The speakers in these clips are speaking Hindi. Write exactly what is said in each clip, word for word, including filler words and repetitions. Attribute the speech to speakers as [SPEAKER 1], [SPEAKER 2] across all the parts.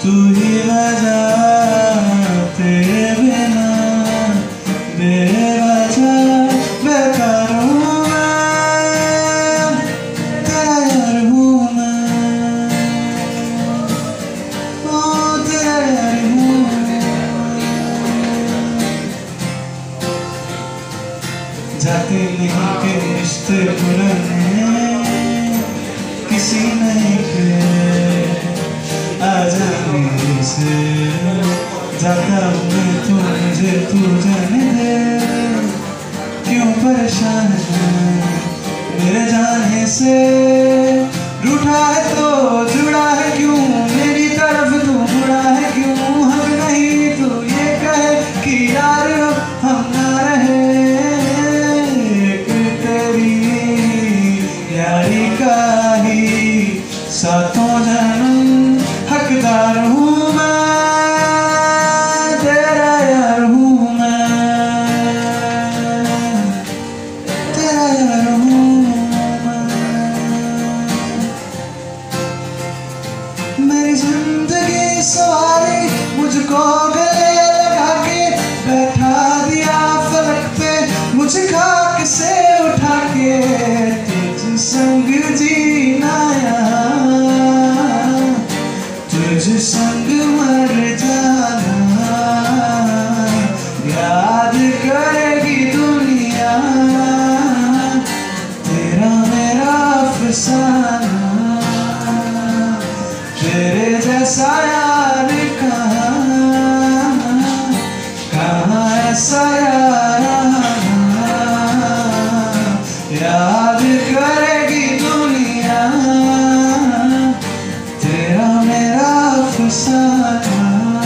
[SPEAKER 1] तू ही वजह, तेरे बिना बेवजह बेकार हूँ मैं, तेरा यार हूँ मैं, ओ तेरा यार हूँ मैं। जाते नहीं के रिश्ते पुराने किसी नहीं के आ जाने से, जाता हूँ मैं तू मुझे तू जाने दे, क्यों परेशान है मेरे जाने से, रूठा है तो जुड़ा है क्यों, मेरी तरफ तू मुड़ा है क्यों, हम नहीं तो ये कहे कि यार हम ना रहे, एक तेरी यारी का ही सातों जन्म हकदार हूँ मैं, तेरा यार हूँ मैं, तेरा यार हूँ मैं। मेरी जिंदगी सवारी मुझको गले लगा के, बैठा दिया फलक पे मुझे खाक से उठा के, तुझ संग जीना तुझ संग मर जाना, याद करेगी दुनिया तेरा मेरा अफसाना, तेरे जैसा यार कहाँ कहाँ ऐसा यार, याद करेगी दुनिया तेरा मेरा अफसाना।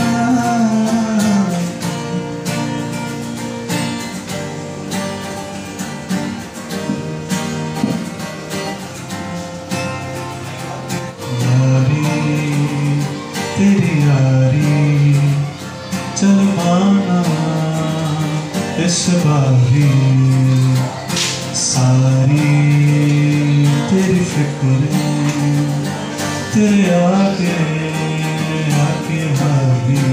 [SPEAKER 1] यारी तेरी यारी चल माना इस बारी, सारी तेरी फिक्र तेरे आगे आके हारी,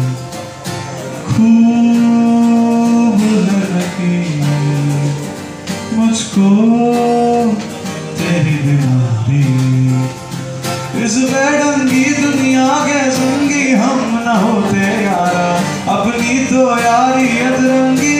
[SPEAKER 1] खूब लगी मुझको तेरी बीमारी, इस बेढंगी दुनिया के संगी हम न होते यारा, अपनी तो यारी अधरंगी